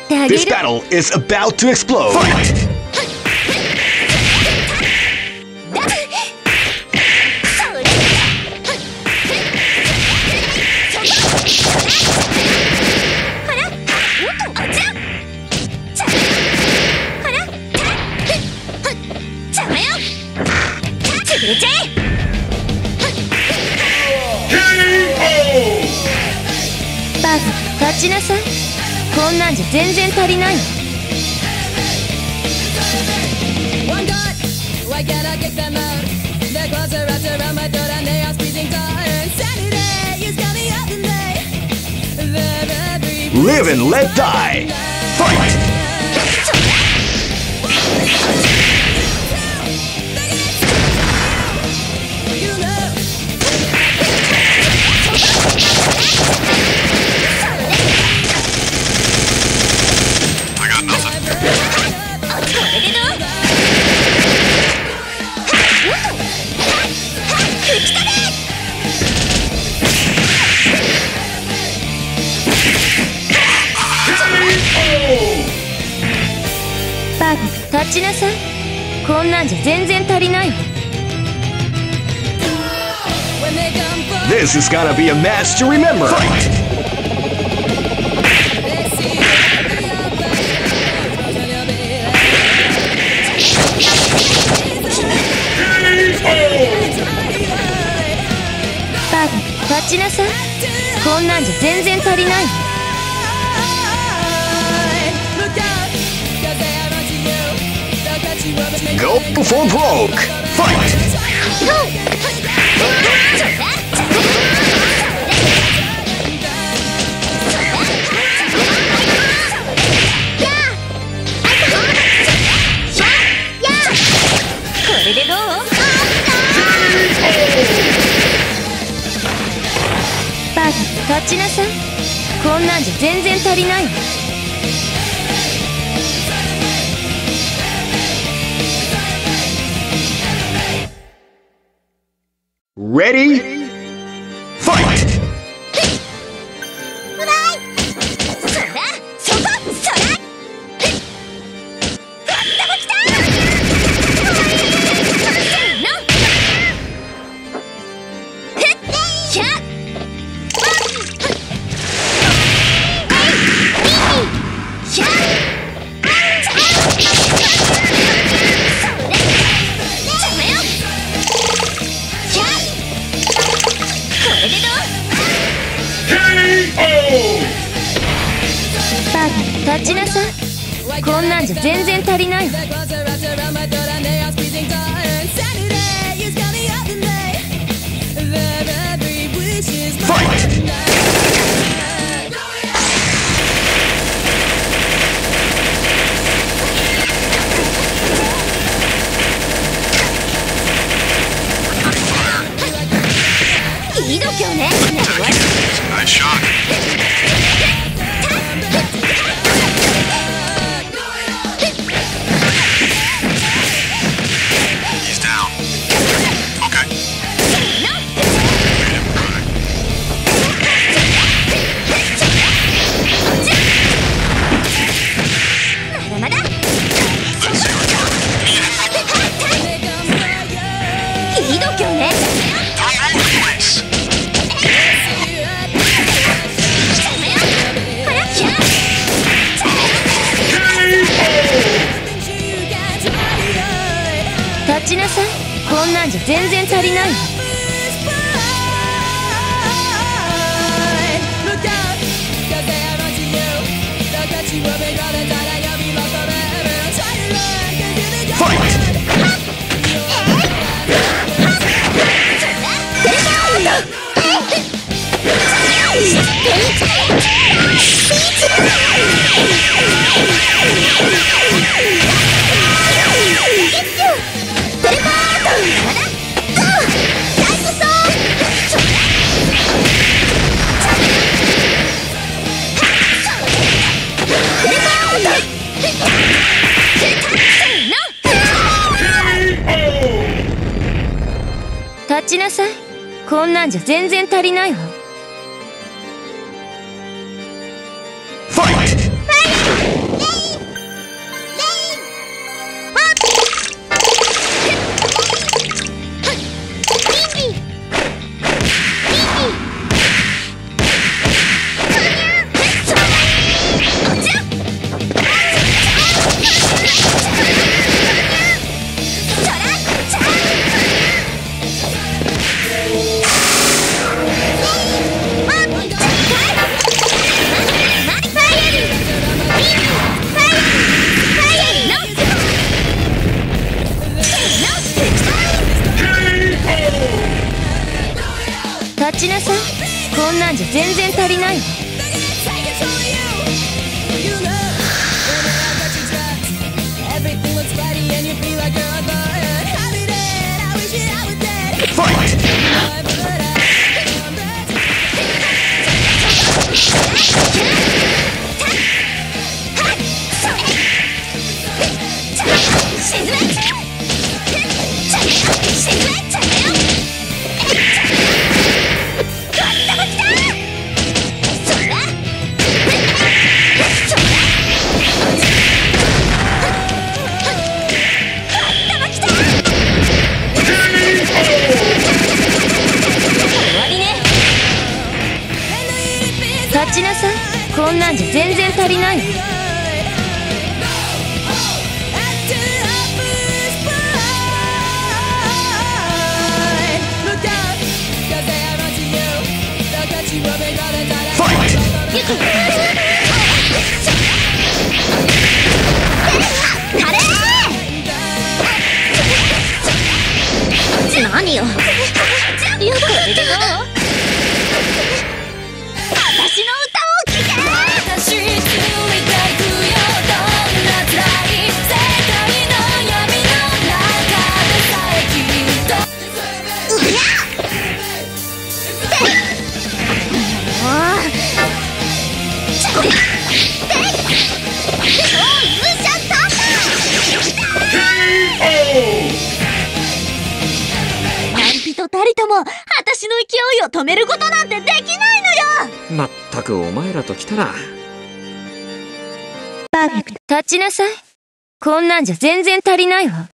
てあげ This る。 battle is about to explode. Fight! バズ、立ちなさい。こんなんじゃ全然足りないわ。 Live and let die. Fight! バグ、立ちなさい。こんなんじゃ全然足りないわ。 This is gonna be a match to remember. Fight! バグ、立ちなさい。こんなんじゃ全然足りないわ。 Go before broke. Fight! Bug, 立ちなさい。こんなんじゃ全然足りないわ。 Ready? Fight! Bug, 立ちなさい。こんなんじゃ全然足りないわ。 Fight! いい度胸ね。 Nice shot. He's down. Okay. Bug, 立ちなさい。こんなんじゃ全然足りないわ。 Fight! 立ちなさい。こんなんじゃ全然足りないわ。 Fight! 立ちなさい。こんなんじゃ全然足りないわ。立ちなさい。こんなんじゃ全然足りないわ。 何よ。これでどう？私の歌を聴け。私ついていくよ。どんな辛い世界の闇の中でさえきっと。うやっ。何人たりとも私の勢いを止めることなんてできないのよ。 まったくお前らと来たら。 パーフェクト。立ちなさい。こんなんじゃ全然足りないわ。